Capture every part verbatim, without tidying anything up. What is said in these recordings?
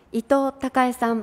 伊藤孝恵さん。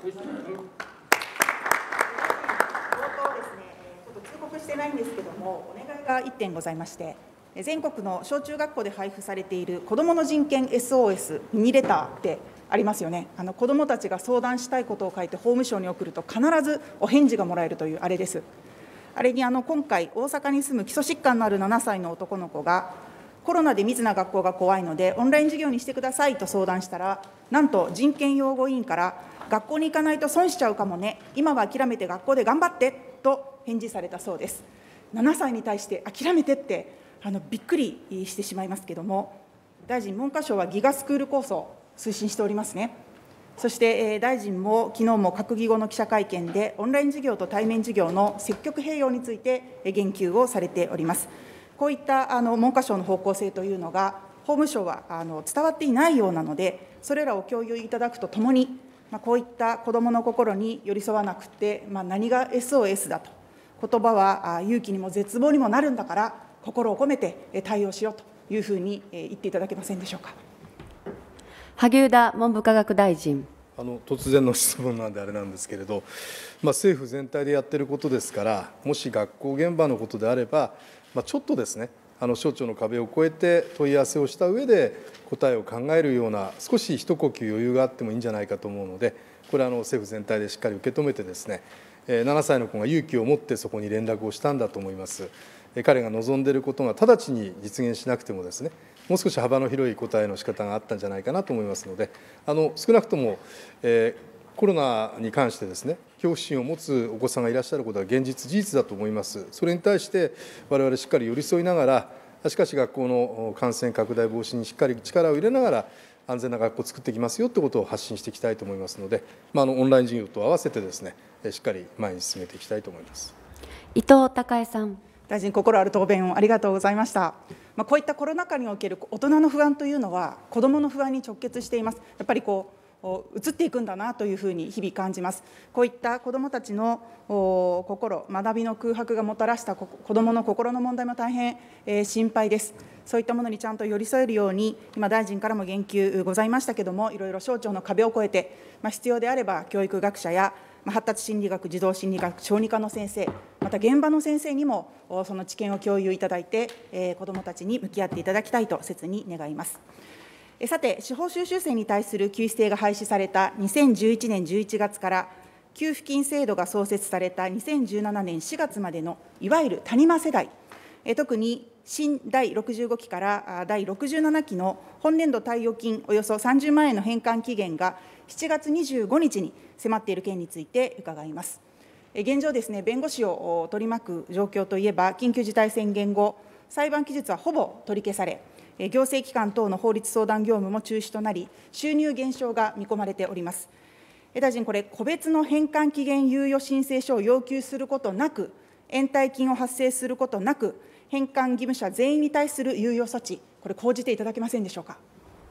通告してないんですけども、お願いがいってんございまして、全国の小中学校で配布されている子どもの人権 エスオーエス ミニレターってありますよね。あの子どもたちが相談したいことを書いて法務省に送ると必ずお返事がもらえるというあれです。あれにあの今回、大阪に住む基礎疾患のあるななさいの男の子が、コロナで密な学校が怖いので、オンライン授業にしてくださいと相談したら、なんと人権擁護委員から、学校に行かないと損しちゃうかもね、今は諦めて学校で頑張ってと返事されたそうです。ななさいに対して諦めてってあのびっくりしてしまいますけれども、大臣、文科省はギガスクール構想、推進しておりますね。そして、えー、大臣も昨日も閣議後の記者会見で、オンライン授業と対面授業の積極併用について言及をされております。こういったあの文科省の方向性というのが、法務省はあの伝わっていないようなので、それらを共有いただくとともに、まあ、こういった子どもの心に寄り添わなくて、まあ、何が エスオーエス だと、言葉は勇気にも絶望にもなるんだから、心を込めて対応しようというふうに言っていただけませんでしょうか。 萩生田文部科学大臣。 あの突然の質問なんであれなんですけれど、まあ、政府全体でやっていることですから、もし学校現場のことであれば、まあ、ちょっとですね、あの省庁の壁を越えて問い合わせをした上で答えを考えるような、少し一呼吸余裕があってもいいんじゃないかと思うので、これはあの政府全体でしっかり受け止めてですね、ななさいの子が勇気を持ってそこに連絡をしたんだと思います。彼が望んでいることが直ちに実現しなくてもですね、もう少し幅の広い答えの仕方があったんじゃないかなと思いますので、あの少なくとも、えー、コロナに関してですね、恐怖心を持つお子さんがいらっしゃることは現実、事実だと思います。それに対して、我々しっかり寄り添いながら、しかし学校の感染拡大防止にしっかり力を入れながら、安全な学校を作っていきますよということを発信していきたいと思いますので、まあ、あのオンライン授業と合わせてですね、しっかり前に進めていきたいと思います。 伊藤孝恵さん。 大臣、心ある答弁をありがとうございました。まあ、こういったコロナ禍における大人の不安というのは、子どもの不安に直結しています。やっぱりこう移っていくんだなというふうに日々感じます。こういった子どもたちの心、学びの空白がもたらした子どもの心の問題も大変、えー、心配です。そういったものにちゃんと寄り添えるように、今、大臣からも言及ございましたけれども、いろいろ省庁の壁を越えて、まあ、必要であれば教育学者や発達心理学、児童心理学、小児科の先生、また現場の先生にもその知見を共有いただいて、えー、子どもたちに向き合っていただきたいと切に願います。えさて、司法修習生に対する給付制が廃止されたにせんじゅういちねんじゅういちがつから、給付金制度が創設されたにせんじゅうななねんしがつまでのいわゆる谷間世代、え特に新だいろくじゅうごきからだいろくじゅうななきの本年度貸与金およそさんじゅうまんえんの返還期限がしちがつにじゅうごにちに迫っている件について伺います。現状ですね、弁護士を取り巻く状況といえば、緊急事態宣言後、裁判期日はほぼ取り消され、行政機関等の法律相談業務も中止となり、収入減少が見込まれております。大臣、これ、個別の返還期限猶予申請書を要求することなく、延滞金を発生することなく、返還義務者全員に対する猶予措置、これ、講じていただけませんでしょうか。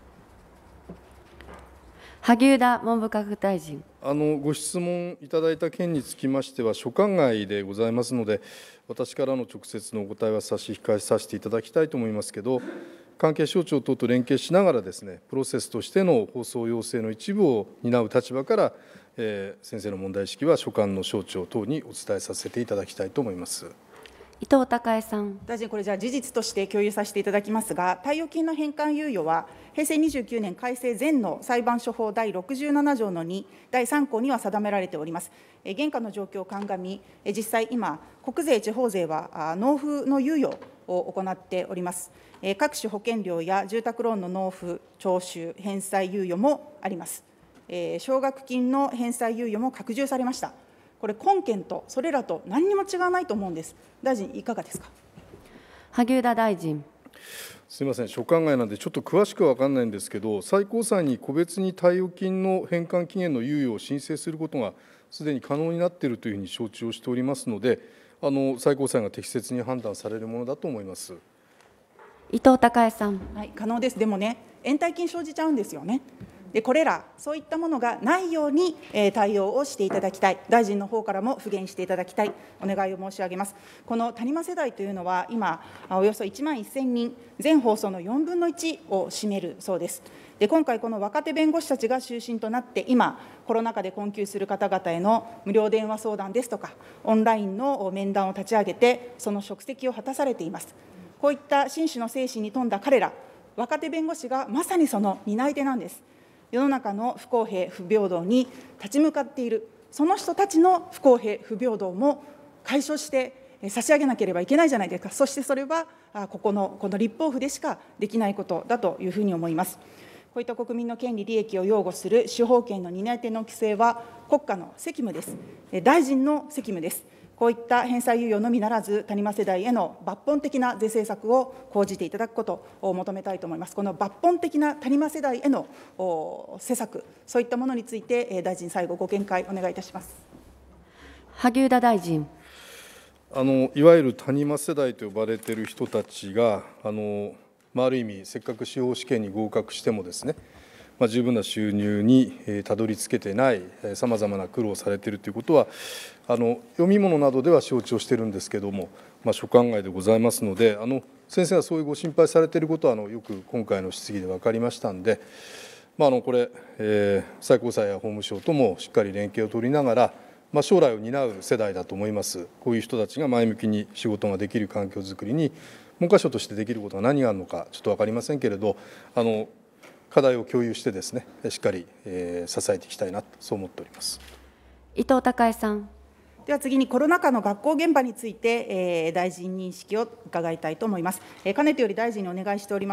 萩生田文部科学大臣。 あのご質問いただいた件につきましては、所管外でございますので、私からの直接のお答えは差し控えさせていただきたいと思いますけれど、関係省庁等と連携しながらですね、プロセスとしての放送要請の一部を担う立場から、えー、先生の問題意識は所管の省庁等にお伝えさせていただきたいと思います。 伊藤孝恵さん。 大臣、これじゃあ事実として共有させていただきますが、貸与金の返還猶予は、へいせいにじゅうきゅうねん改正前の裁判所法だいろくじゅうななじょうのに、だいさんこうには定められております。現下の状況を鑑み、実際今、国税、地方税は納付の猶予を行っております。各種保険料や住宅ローンの納付、徴収、返済猶予もあります。奨学金の返済猶予も拡充されました。これ、本件とそれらと何にも違わないと思うんです。大臣、いかがですか。 萩生田大臣。 すみません、所管外なんで、ちょっと詳しくは分かんないんですけど、最高裁に個別に貸与金の返還期限の猶予を申請することがすでに可能になっているというふうに承知をしておりますので、あの最高裁が適切に判断されるものだと思います。 伊藤孝恵さん。 はい、可能です。でもね、延滞金生じちゃうんですよね。 でこれら、そういったものがないように対応をしていただきたい、大臣の方からも付言していただきたい、お願いを申し上げます。この谷間世代というのは、今、およそいちまんせんにん、全放送のよんぶんのいちを占めるそうです。で今回、この若手弁護士たちが中心となって、今、コロナ禍で困窮する方々への無料電話相談ですとか、オンラインの面談を立ち上げて、その職責を果たされています。こういった真摯の精神に富んだ彼ら、若手弁護士がまさにその担い手なんです。世の中の不公平、不平等に立ち向かっている、その人たちの不公平、不平等も解消して差し上げなければいけないじゃないですか。そしてそれは、ここの、この立法府でしかできないことだというふうに思います。こういった国民の権利、利益を擁護する司法権の担い手の規制は、国家の責務です。大臣の責務です。こういった返済猶予のみならず、谷間世代への抜本的な税制策を講じていただくことを求めたいと思います。この抜本的な谷間世代への施策、そういったものについて、大臣、最後、ご見解お願いいたします。 萩生田大臣。 あのいわゆる谷間世代と呼ばれている人たちが、あのまあ、ある意味、せっかく司法試験に合格してもですね、まあ、十分な収入にたどり着けてないさまざまな苦労をされているということは、あの読み物などでは承知をしているんですけれども、まあ、所管外でございますので、あの先生がそういうご心配されていることはあのよく今回の質疑で分かりましたんで、まあ、あのこれ、えー、最高裁や法務省ともしっかり連携を取りながら、まあ、将来を担う世代だと思います。こういう人たちが前向きに仕事ができる環境づくりに、文科省としてできることは何があるのか、ちょっと分かりませんけれど、あの課題を共有してですね、しっかり、えー、支えていきたいなと、そう思っております。 伊藤孝恵さん。 では次に、コロナ禍の学校現場について、えー、大臣認識を伺いたいと思います。えー、かねてより大臣にお願いしております、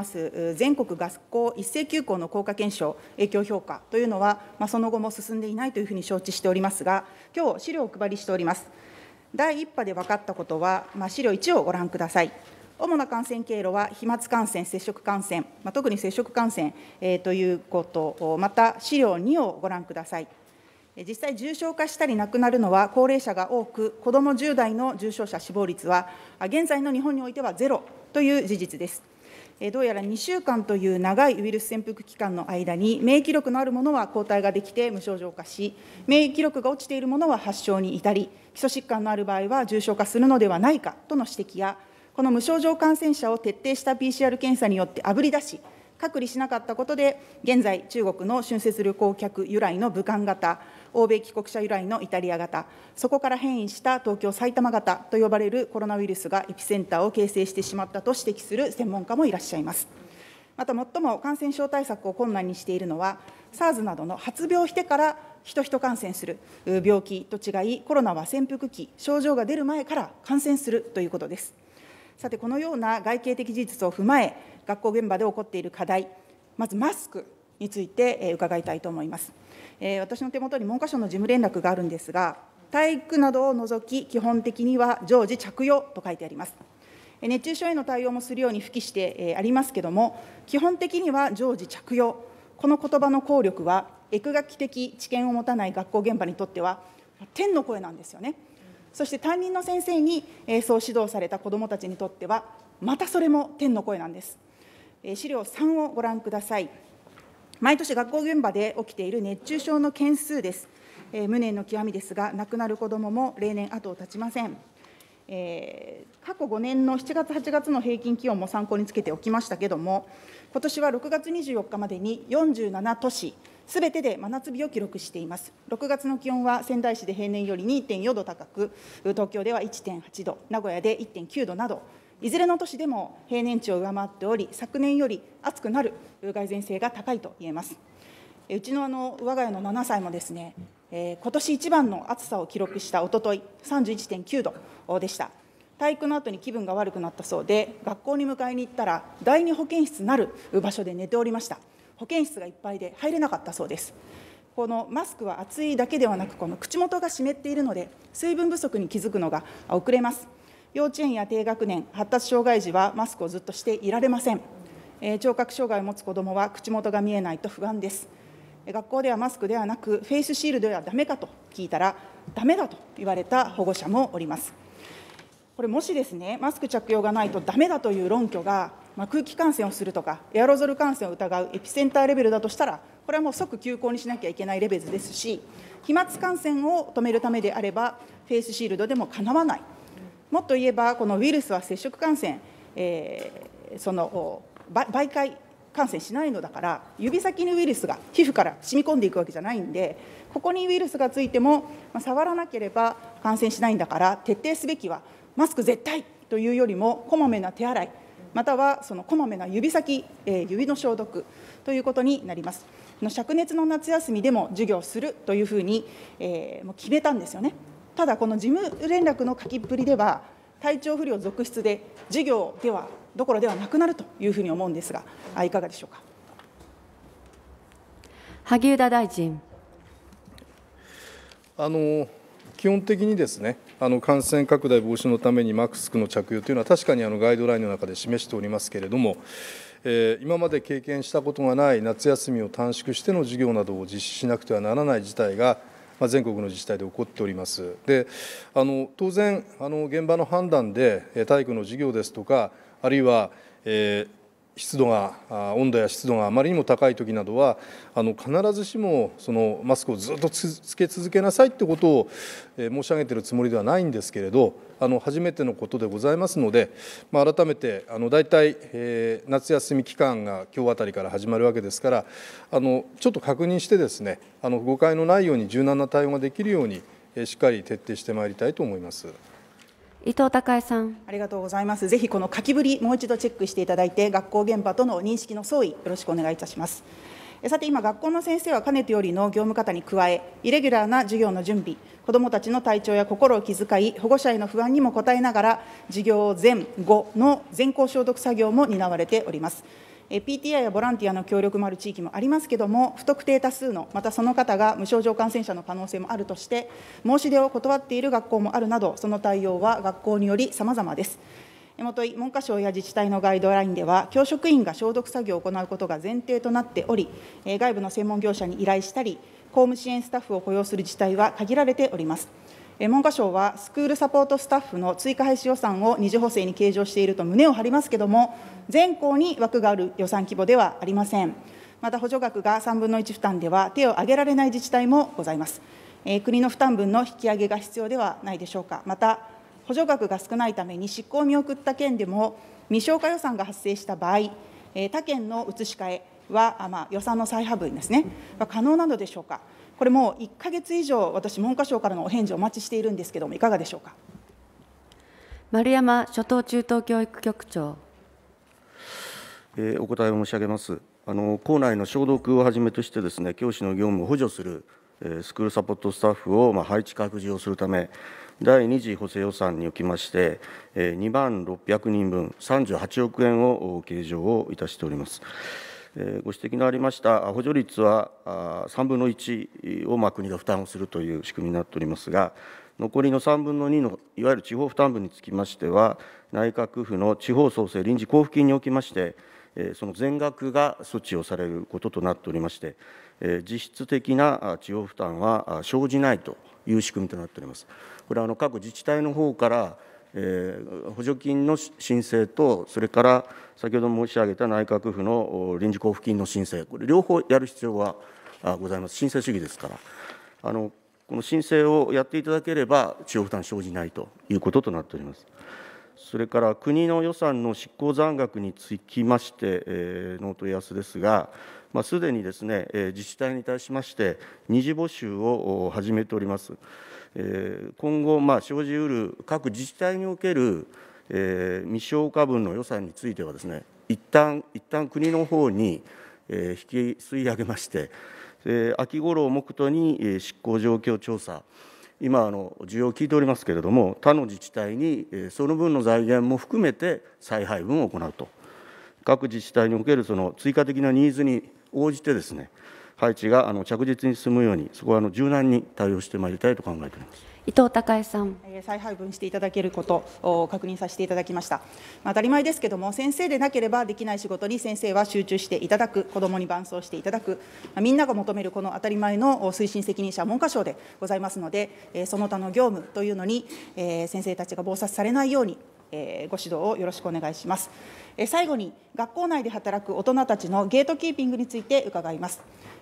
全国学校一斉休校の効果検証、影響評価というのは、まあ、その後も進んでいないというふうに承知しておりますが、今日資料をお配りしております。だいいっ波で分かったことは、まあ、資料いちをご覧ください。主な感染経路は飛沫感染、接触感染、まあ、特に接触感染、えー、ということ、また資料にをご覧ください。実際、重症化したり亡くなるのは高齢者が多く、子どもじゅう代の重症者死亡率は、現在の日本においてはゼロという事実です。どうやらにしゅうかんという長いウイルス潜伏期間の間に、免疫力のあるものは抗体ができて無症状化し、免疫力が落ちているものは発症に至り、基礎疾患のある場合は重症化するのではないかとの指摘や、この無症状感染者を徹底した ピーシーアール 検査によってあぶり出し、隔離しなかったことで、現在、中国の春節旅行客由来の武漢型、欧米帰国者由来のイタリア型、そこから変異した東京、埼玉型と呼ばれるコロナウイルスがエピセンターを形成してしまったと指摘する専門家もいらっしゃいます。また、最も感染症対策を困難にしているのは、SARS などの発病してから人々感染する病気と違い、コロナは潜伏期、症状が出る前から感染するということです。さて、このような外形的事実を踏まえ、学校現場で起こっている課題、まずマスクについて伺いたいと思います。私の手元に文科省の事務連絡があるんですが、体育などを除き、基本的には常時着用と書いてあります。熱中症への対応もするように付記してありますけれども、基本的には常時着用、この言葉の効力は、疫学的知見を持たない学校現場にとっては、天の声なんですよね。そして担任の先生にそう指導された子どもたちにとっては、またそれも天の声なんです。資料さんをご覧ください。毎年学校現場で起きている熱中症の件数です。無念の極みですが、亡くなる子どもも例年後を絶ちません。えー、過去ごねんのしちがつ、はちがつの平均気温も参考につけておきましたけれども、今年はろくがつにじゅうよっかまでによんじゅうなな都市、すべてで真夏日を記録しています。ろくがつの気温は仙台市で平年より にてんよん 度高く、東京では いってんはち 度、名古屋で いってんきゅう 度など、いずれの都市でも平年値を上回っており、昨年より暑くなる蓋然性が高いと言えます。うちのあの我が家のななさいもですね、えー、今年一番の暑さを記録したおととい、さんじゅういってんきゅう 度でした。体育の後に気分が悪くなったそうで、学校に迎えに行ったら、第二保健室なる場所で寝ておりました。保健室がいっぱいで入れなかったそうです。このマスクは暑いだけではなく、この口元が湿っているので、水分不足に気づくのが遅れます。幼稚園や低学年、発達障害児はマスクをずっとしていられません。えー、聴覚障害を持つ子どもは口元が見えないと不安です。学校ではマスクではなく、フェイスシールドではダメかと聞いたら、ダメだと言われた保護者もおります。これ、もしですね、マスク着用がないとダメだという論拠が、まあ、空気感染をするとか、エアロゾル感染を疑うエピセンターレベルだとしたら、 これはもう即休校にしなきゃいけないレベルですし、飛沫感染を止めるためであれば、フェイスシールドでもかなわない。もっと言えば、このウイルスは接触感染、えー、その媒介感染しないのだから、指先にウイルスが皮膚から染み込んでいくわけじゃないんで、ここにウイルスがついても、まあ、触らなければ感染しないんだから、徹底すべきは、マスク絶対というよりも、こまめな手洗い、またはそのこまめな指先、えー、指の消毒ということになります。灼熱の夏休みでも授業するというふうに、えー、もう決めたんですよね。ただ、この事務連絡の書きっぷりでは、体調不良続出で、授業ではどころではなくなるというふうに思うんですが、いかがでしょうか。 萩生田大臣。 あの基本的にですね、あの感染拡大防止のためにマスクの着用というのは、確かにあのガイドラインの中で示しておりますけれども、えー、今まで経験したことがない夏休みを短縮しての授業などを実施しなくてはならない事態が、まあ、全国の自治体で起こっております。で、あの当然あの、現場の判断で、体育の授業ですとか、あるいは、えー湿度が温度や湿度があまりにも高いときなどは、あの必ずしもそのマスクをずっとつつけ続けなさいということを、えー、申し上げているつもりではないんですけれど、あの初めてのことでございますので、まあ、改めてあの大体、えー、夏休み期間が今日あたりから始まるわけですから、あのちょっと確認してですね、あの誤解のないように柔軟な対応ができるように、えー、しっかり徹底してまいりたいと思います。 伊藤孝恵さん。 ありがとうございます。ぜひこの書きぶり、もう一度チェックしていただいて、学校現場との認識の相違、よろしくお願いいたします。さて、今、学校の先生はかねてよりの業務方に加え、イレギュラーな授業の準備、子どもたちの体調や心を気遣い、保護者への不安にも応えながら、授業前後の全校消毒作業も担われております。ピーティーアイ やボランティアの協力もある地域もありますけれども、不特定多数の、またその方が無症状感染者の可能性もあるとして、申し出を断っている学校もあるなど、その対応は学校によりさまざまです。もとい、文科省や自治体のガイドラインでは、教職員が消毒作業を行うことが前提となっており、外部の専門業者に依頼したり、公務支援スタッフを雇用する自治体は限られております。文科省はスクールサポートスタッフの追加廃止予算を二次補正に計上していると胸を張りますけれども、全校に枠がある予算規模ではありません。また補助額がさんぶんのいち負担では手を挙げられない自治体もございます。えー、国の負担分の引き上げが必要ではないでしょうか。また、補助額が少ないために執行を見送った県でも、未消化予算が発生した場合、えー、他県の移し替えは、あまあ、予算の再配分ですね、は可能なのでしょうか。これもういっかげつ以上、私、文科省からのお返事をお待ちしているんですけれども、いかがでしょうか。 丸山初等中等教育局長。 えー、お答えを申し上げます。あの校内の消毒をはじめとしてですね、教師の業務を補助する、えー、スクールサポートスタッフを、まあ、配置拡充をするため、だいに次補正予算におきまして、えー、にまんろっぴゃくにんぶん、さんじゅうはちおくえんを計上をいたしております。えー、ご指摘のありました補助率はさんぶんのいちをまあ国が負担をするという仕組みになっておりますが、残りのさんぶんのにのいわゆる地方負担分につきましては、内閣府の地方創生臨時交付金におきまして、その全額が措置をされることとなっておりまして、実質的な地方負担は生じないという仕組みとなっております。これはあの各自治体の方から、えー、補助金の申請と、それから先ほど申し上げた内閣府の臨時交付金の申請、これ両方やる必要はございます。申請主義ですから、あのこの申請をやっていただければ、地方負担生じないということとなっております。それから国の予算の執行残額につきまして、えー、のお問い合わせですが、まあ、すでにですね、えー、自治体に対しまして、二次募集を始めております。えー、今後、まあ、生じうる各自治体における、えー、未消化分の予算についてはですね、一旦一旦国の方に、えー、引き吸い上げまして、えー、秋頃を目途に、えー、執行状況調査、今あの、需要を聞いておりますけれども、他の自治体に、えー、その分の財源も含めて再配分を行うと、各自治体におけるその追加的なニーズに応じてですね、配置があの着実に進むように、そこはあの柔軟に対応してまいりたいと考えております。 伊藤孝恵さん。 再配分していただけることを確認させていただきました。当たり前ですけれども、先生でなければできない仕事に先生は集中していただく、子どもに伴走していただく、みんなが求めるこの当たり前の推進責任者は文科省でございますので、その他の業務というのに先生たちが忙殺されないように、ご指導をよろしくお願いします。最後に、学校内で働く大人たちのゲートキーピングについて伺います。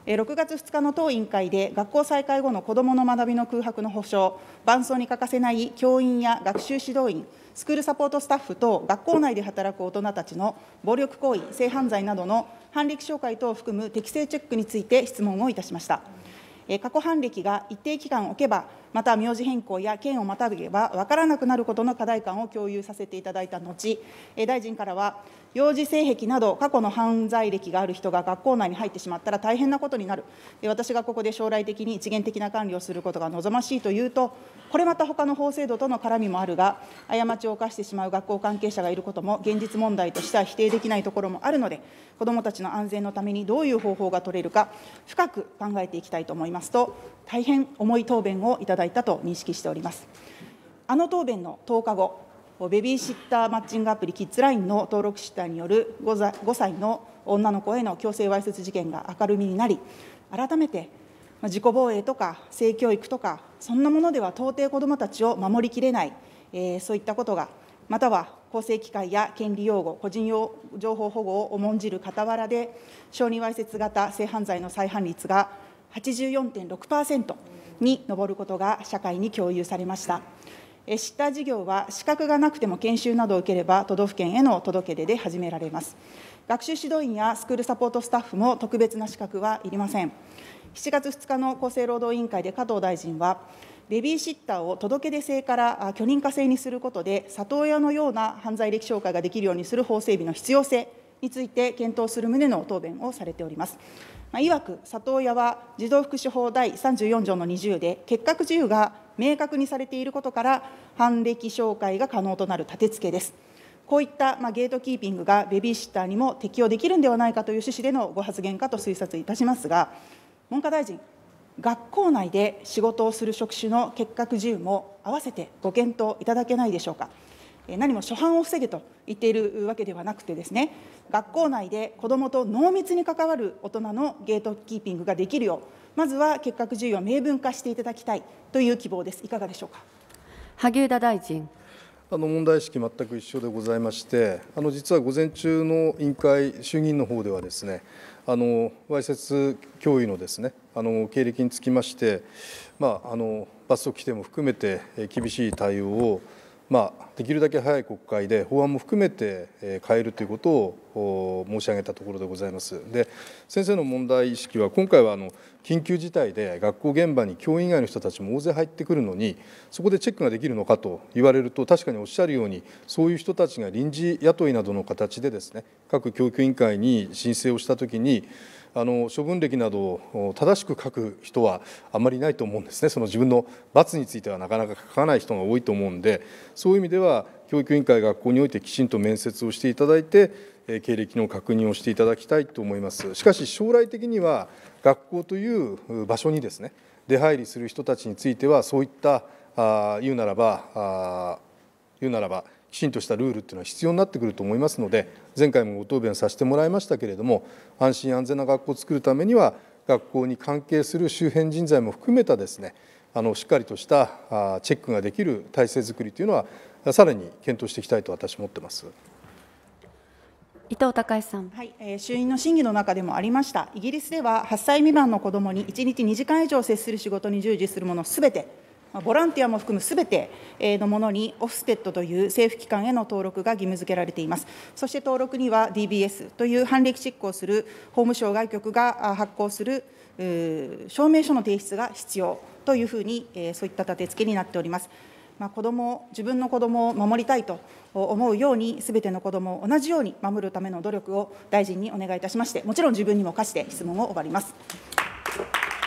ろくがつふつかの当委員会で、学校再開後の子どもの学びの空白の保障、伴走に欠かせない教員や学習指導員、スクールサポートスタッフと学校内で働く大人たちの暴力行為、性犯罪などの犯歴照会等を含む適正チェックについて質問をいたしました。過去犯歴が一定期間置けば、また名字変更や県をまたげば分からなくなることの課題感を共有させていただいた後、大臣からは、幼児性癖など過去の犯罪歴がある人が学校内に入ってしまったら大変なことになる、私がここで将来的に一元的な管理をすることが望ましいというと、これまた他の法制度との絡みもあるが、過ちを犯してしまう学校関係者がいることも現実問題としては否定できないところもあるので、子どもたちの安全のためにどういう方法が取れるか、深く考えていきたいと思いますと、大変重い答弁をいただいたと認識しております。あの答弁のとおかご、ベビーシッターマッチングアプリキッズラインの登録シッターによるごさいの女の子への強制わいせつ事件が明るみになり、改めて自己防衛とか性教育とか、そんなものでは到底子どもたちを守りきれない、えー、そういったことが、または公正機会や権利擁護、個人用情報保護を重んじる傍らで、小児わいせつ型性犯罪の再犯率が はちじゅうよんてんろくパーセント に上ることが社会に共有されました。シッター事業は資格がなくても研修などを受ければ都道府県への届け出で始められます。学習指導員やスクールサポートスタッフも特別な資格はいりません。しちがつふつかの厚生労働委員会で加藤大臣は、ベビーシッターを届け出制から許認可制にすることで、里親のような犯罪歴照会ができるようにする法整備の必要性について検討する旨の答弁をされております。まあ、いわく、里親は児童福祉法だいさんじゅうよんじょうのにじゅうで、結核事由が明確にされていることから、犯歴照会が可能となる立て付けです。こういった、まあ、ゲートキーピングがベビーシッターにも適用できるんではないかという趣旨でのご発言かと推察いたしますが、文科大臣、学校内で仕事をする職種の結核事由も併せてご検討いただけないでしょうか。何も初犯を防げと言っているわけではなくてですね、学校内で子どもと濃密に関わる大人のゲートキーピングができるよう、まずは結核事由を明文化していただきたいという希望です。いかがでしょうか。 萩生田大臣。 あの問題意識、全く一緒でございまして、あの実は午前中の委員会、衆議院の方ではですね、あのわいせつ教諭のですね、あの経歴につきまして、まあ、あの罰則規定も含めて厳しい対応を、まあ、できるだけ早い国会で法案も含めて変えるということを申し上げたところでございます。で、先生の問題意識は、今回はあの緊急事態で学校現場に教員以外の人たちも大勢入ってくるのに、そこでチェックができるのかと言われると、確かにおっしゃるように、そういう人たちが臨時雇いなどの形でですね、各教育委員会に申請をしたときに、あの処分歴などを正しく書く人はあまりいないと思うんですね。その自分の罰についてはなかなか書かない人が多いと思うんで、そういう意味では教育委員会、学校においてきちんと面接をしていただいて、経歴の確認をしていただきたいと思います。しかし将来的には、学校という場所にですね、出入りする人たちについては、そういったあ言うならばあ言うならばきちんとしたルールというのは必要になってくると思いますので、前回もご答弁させてもらいましたけれども、安心安全な学校を作るためには、学校に関係する周辺人材も含めたですね、あのしっかりとしたチェックができる体制づくりというのは、さらに検討していきたいと私は思っています。 伊藤孝さん。 はい、えー、衆院の審議の中でもありました、イギリスでははっさい未満の子どもにいちにちにじかん以上接する仕事に従事するものすべて、ボランティアも含むすべてのものに、オフステッドという政府機関への登録が義務付けられています。そして登録には ディービーエス という犯歴執行する法務省外局が発行する証明書の提出が必要というふうに、そういった立て付けになっております。まあ、子ども、自分の子どもを守りたいと思うように、すべての子どもを同じように守るための努力を大臣にお願いいたしまして、もちろん自分にも課して質問を終わります。